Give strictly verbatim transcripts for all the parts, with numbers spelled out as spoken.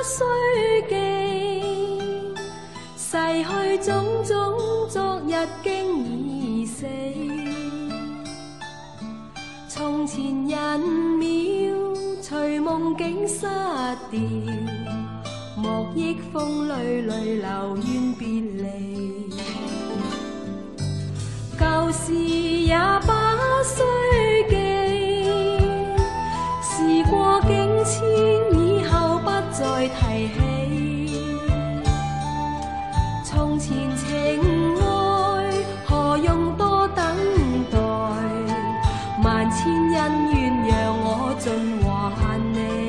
須記，逝去種種昨日經已死。從前人渺，隨夢境失掉，莫憶風裏淚流怨別離。舊事也不須記，時過境遷，以後不再提起。從前情愛，何用多等待？萬千恩怨讓我盡還你。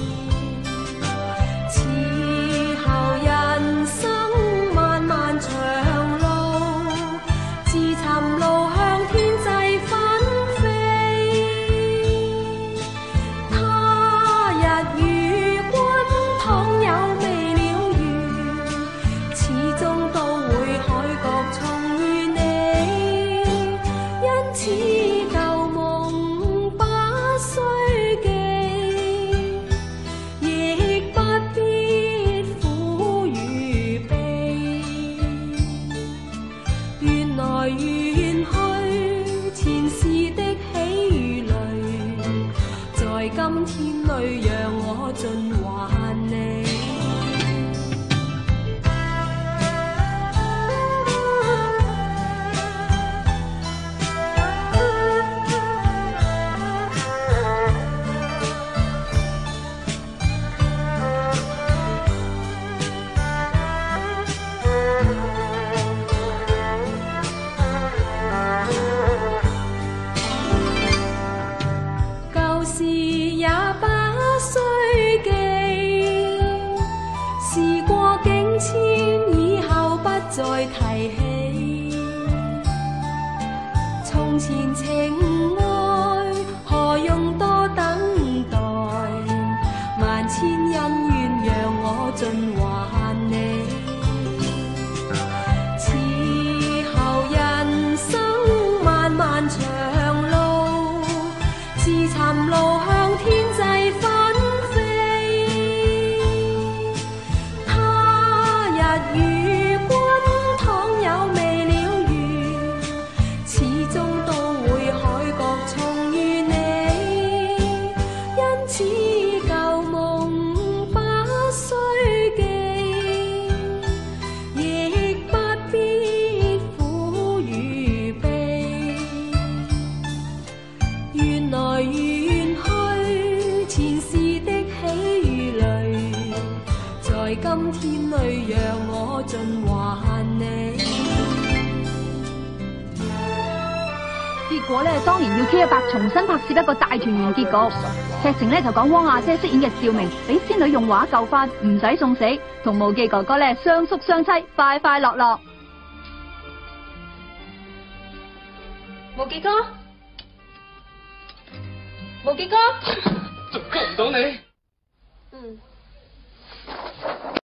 此後人生漫漫長路，自尋路向天際紛飛。他日與君倘有未了緣，始終都會海角重遇你。因此舊夢不須記，亦不必苦與悲。緣來緣去，前世的喜與淚，在今天裏讓我盡還你。舊事也不須記，時過境遷，以後不再提起。從前情愛，何用多等待？萬千恩怨讓我盡還你。此後人生漫漫長路，自尋路向天際紛飛。他日與君倘有未了緣，始終都會海角重遇你。因此舊夢不須記，亦不必苦與悲。緣來緣去，前世的喜與淚，在今天裏讓我盡還你。 結果咧，當年要 K 一百重新拍攝一個大團圓結局。劇情咧就講汪阿姐飾演嘅趙明俾仙女用畫救翻，唔使送死，同無忌哥哥咧相宿相棲，快快樂樂。 無忌哥，無忌哥， 仲救唔到你。 嗯。